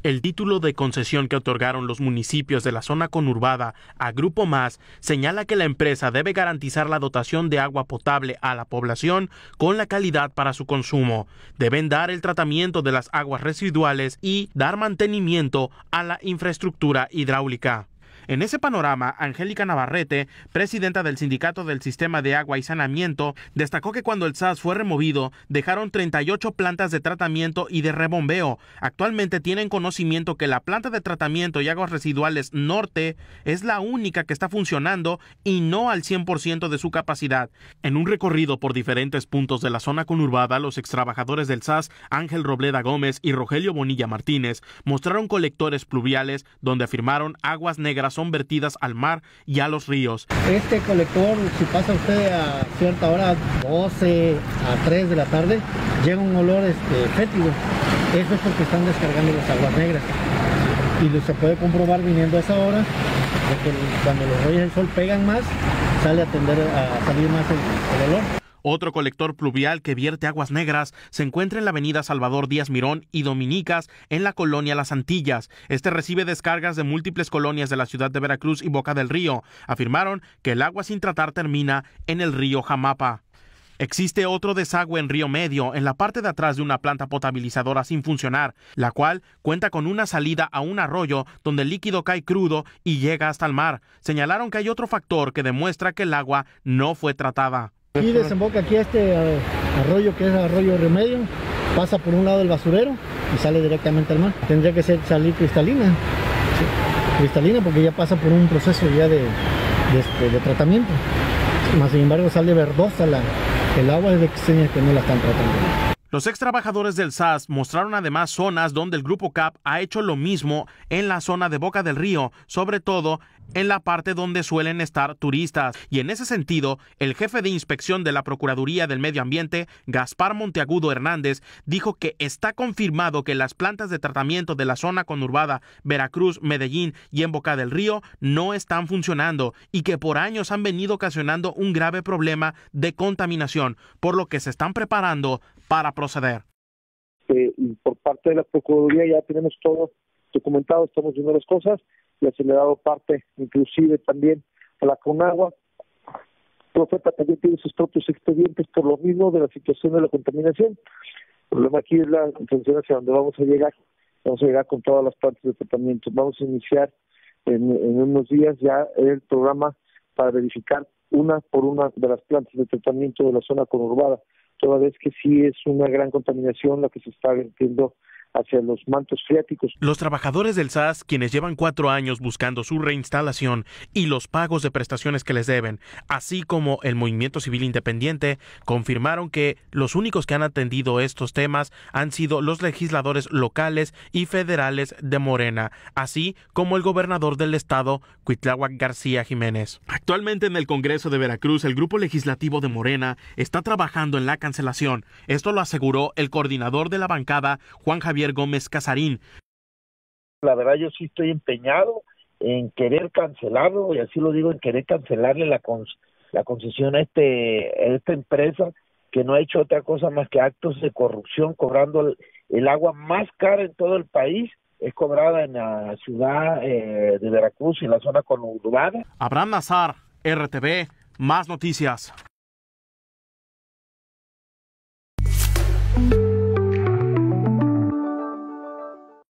El título de concesión que otorgaron los municipios de la zona conurbada a Grupo Más señala que la empresa debe garantizar la dotación de agua potable a la población con la calidad para su consumo. Deben dar el tratamiento de las aguas residuales y dar mantenimiento a la infraestructura hidráulica. En ese panorama, Angélica Navarrete, presidenta del Sindicato del Sistema de Agua y Saneamiento, destacó que cuando el SAS fue removido, dejaron 38 plantas de tratamiento y de rebombeo. Actualmente tienen conocimiento que la planta de tratamiento y aguas residuales norte es la única que está funcionando y no al 100% de su capacidad. En un recorrido por diferentes puntos de la zona conurbada, los extrabajadores del SAS, Ángel Robleda Gómez y Rogelio Bonilla Martínez, mostraron colectores pluviales donde afirmaron aguas negras son vertidas al mar y a los ríos. Este colector, si pasa usted a cierta hora, 12 a 3 de la tarde, llega un olor fétido. Eso es porque están descargando las aguas negras. Y se puede comprobar viniendo a esa hora, de que cuando los rayos del sol pegan más, sale a salir más el olor. Otro colector pluvial que vierte aguas negras se encuentra en la avenida Salvador Díaz Mirón y Dominicas en la colonia Las Antillas. Este recibe descargas de múltiples colonias de la ciudad de Veracruz y Boca del Río. Afirmaron que el agua sin tratar termina en el río Jamapa. Existe otro desagüe en Río Medio, en la parte de atrás de una planta potabilizadora sin funcionar, la cual cuenta con una salida a un arroyo donde el líquido cae crudo y llega hasta el mar. Señalaron que hay otro factor que demuestra que el agua no fue tratada. Aquí desemboca aquí este arroyo que es Arroyo Remedio, pasa por un lado del basurero y sale directamente al mar. Tendría que salir cristalina, sí, cristalina porque ya pasa por un proceso ya de tratamiento. Más sin embargo sale verdosa el agua, es de que no la están tratando. Los ex trabajadores del SAS mostraron además zonas donde el Grupo CAP ha hecho lo mismo en la zona de Boca del Río, sobre todo en la parte donde suelen estar turistas. Y en ese sentido, el jefe de inspección de la Procuraduría del Medio Ambiente, Gaspar Monteagudo Hernández, dijo que está confirmado que las plantas de tratamiento de la zona conurbada Veracruz, Medellín y en Boca del Río no están funcionando y que por años han venido ocasionando un grave problema de contaminación, por lo que se están preparando para proceder. Por parte de la Procuraduría ya tenemos todo documentado, estamos viendo las cosas, ya se le ha dado parte inclusive también a la Conagua. Profeta también tiene sus propios expedientes por lo mismo de la situación de la contaminación. El problema aquí es la intención hacia donde vamos a llegar con todas las plantas de tratamiento. Vamos a iniciar en unos días ya el programa para verificar una por una de las plantas de tratamiento de la zona conurbada, toda vez que sí es una gran contaminación la que se está vertiendo hacia los mantos freáticos. Los trabajadores del SAS, quienes llevan 4 años buscando su reinstalación y los pagos de prestaciones que les deben, así como el Movimiento Civil Independiente, confirmaron que los únicos que han atendido estos temas han sido los legisladores locales y federales de Morena, así como el gobernador del estado, Cuitláhuac García Jiménez. Actualmente en el Congreso de Veracruz, el grupo legislativo de Morena está trabajando en la cancelación. Esto lo aseguró el coordinador de la bancada, Juan Javier Gómez Casarín. La verdad yo sí estoy empeñado en querer cancelarlo, y así lo digo, en querer cancelarle la concesión a esta empresa que no ha hecho otra cosa más que actos de corrupción, cobrando el agua más cara en todo el país, es cobrada en la ciudad de Veracruz y en la zona conurbada. Abraham Nazar, RTV, Más Noticias.